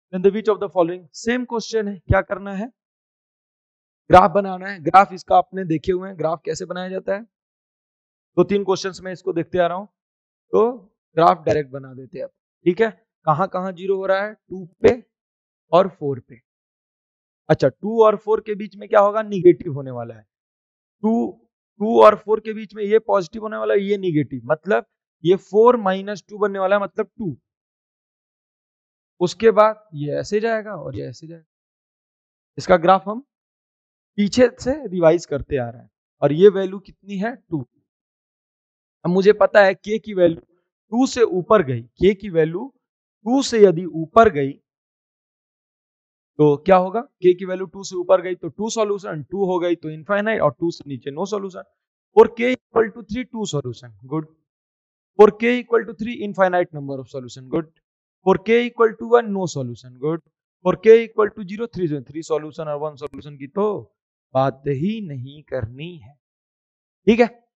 Then the which of the following, same question है, क्या करना है, ग्राफ बनाना है। ग्राफ इसका आपने देखे हुए हैं, ग्राफ कैसे बनाया जाता है, दो तीन क्वेश्चंस में इसको देखते आ रहा हूं, तो ग्राफ डायरेक्ट बना देते हैं अब, ठीक है। कहां कहां जीरो हो रहा है, 2 पे और 4 पे। अच्छा 2 और 4 के बीच में क्या होगा, निगेटिव होने वाला है। 2 2 और 4 के बीच में ये पॉजिटिव होने वाला है, ये निगेटिव, मतलब ये 4 माइनस 2 बनने वाला है, मतलब 2। उसके बाद ये ऐसे जाएगा और ये ऐसे जाएगा। इसका ग्राफ हम पीछे से रिवाइज करते आ रहे हैं, और ये वैल्यू कितनी है, 2। अब मुझे पता है k की वैल्यू 2 से ऊपर गई, k की वैल्यू 2 से यदि ऊपर गई तो क्या होगा, k की वैल्यू 2 से ऊपर गई तो 2 सॉल्यूशन, 2 हो गई तो इनफाइनाइट, और 2 से नीचे no solution. For k equal to 3 2 solution, good. For k equal to 3 infinite number of solution, good. For k equal to 1 no solution, good. For k equal to 0 3 solution और 1 solution की तो बात ही नहीं करनी है, ठीक है।